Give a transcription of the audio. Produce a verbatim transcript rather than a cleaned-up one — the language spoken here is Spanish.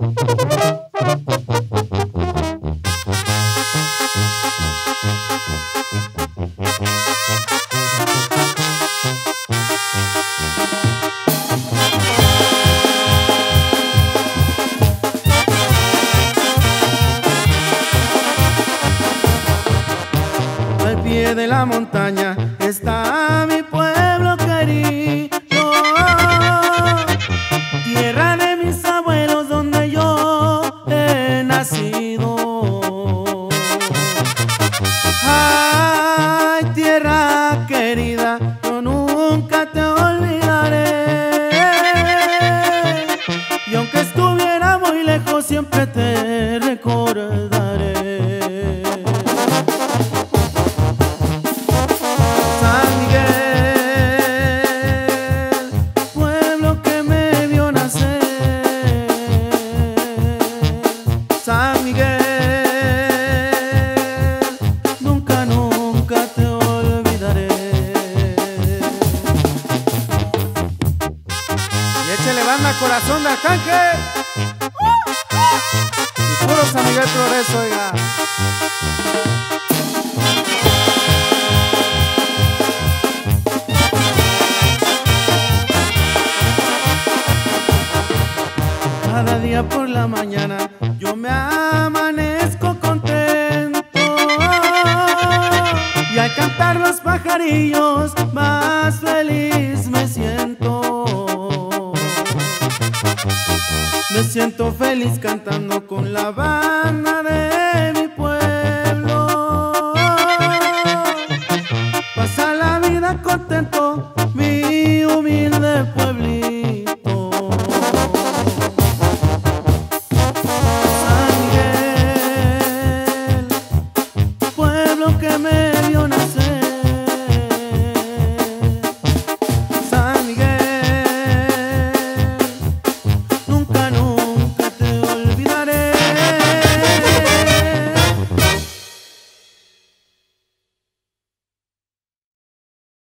Al pie de la montaña está mi pueblo querido, tierra de mis abuelos donde yo he nacido. Ay, tierra querida, yo nunca te olvidaré, y aunque estuviera muy lejos siempre te recordaré. San Miguel, nunca, nunca te olvidaré. Y échale banda, corazón de Arcángel. Y puro San Miguel Progreso, oiga. Cada día por la mañana yo me amanezco contento, y al cantar los pajarillos más feliz me siento. Me siento feliz cantando con la banda de mi pueblo. Pasa la vida contento mi humilde pueblito. Que me vio nacer.